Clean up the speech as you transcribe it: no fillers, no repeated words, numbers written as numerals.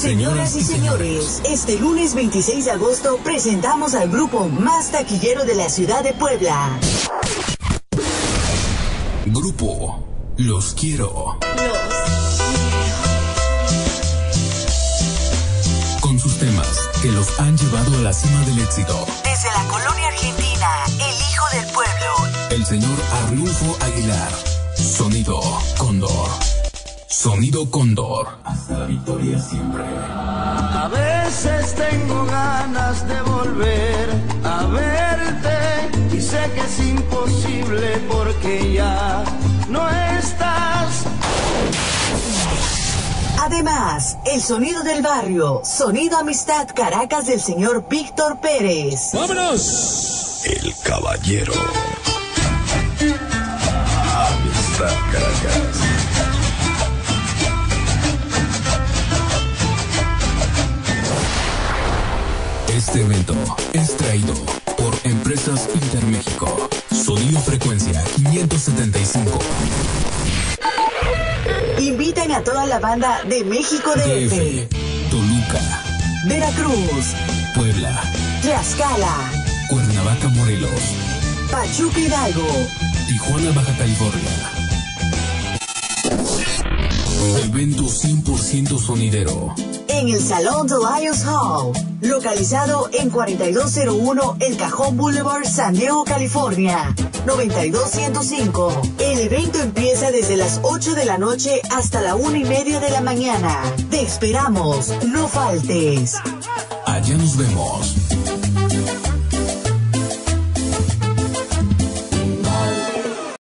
Señoras y señores, este lunes 26 de agosto presentamos al grupo más taquillero de la ciudad de Puebla. Grupo Los Quiero. Con sus temas que los han llevado a la cima del éxito. Desde la colonia argentina, el hijo del pueblo, El señor Arnulfo Aguilar. Sonido Cóndor. Sonido Cóndor. Hasta la victoria siempre. A veces tengo ganas de volver a verte y sé que es imposible porque ya no estás. Además, el sonido del barrio, Sonido Amistad Caracas del señor Víctor Pérez. ¡Vámonos! El caballero. Amistad Caracas. Este evento es traído por Empresas Interméxico. Sonido Frecuencia 575. Invitan a toda la banda de México DF, Toluca, Veracruz, Puebla, Tlaxcala, Cuernavaca, Morelos, Pachuca Hidalgo, Tijuana, Baja California. Evento 100% sonidero. en el Salón de Lions Hall, localizado en 4201 El Cajón Boulevard, San Diego, California, 92105. El evento empieza desde las 8 de la noche hasta la 1:30 de la mañana. Te esperamos, no faltes. Allá nos vemos.